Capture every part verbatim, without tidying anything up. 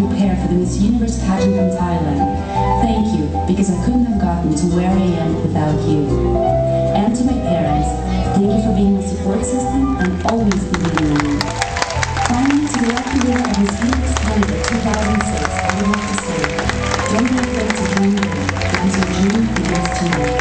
prepare for the Miss Universe pageant from Thailand. Thank you, because I couldn't have gotten to where I am without you. And to my parents, thank you for being my support system and always believing in me. Finally, to the lucky winner of Miss Universe Canada two thousand six, I would like to say, don't be afraid to join me and your dream begins tonight.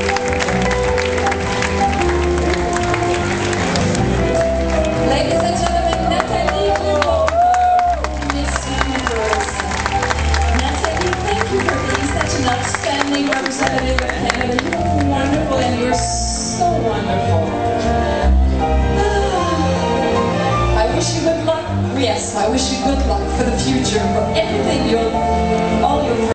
Ladies and gentlemen, Natalie Glebova, Miss Universe. Natalie, thank you for being such an outstanding representative of Canada. You're wonderful and you're so wonderful. I wish you good luck. Yes, I wish you good luck for the future, for everything you'll, all your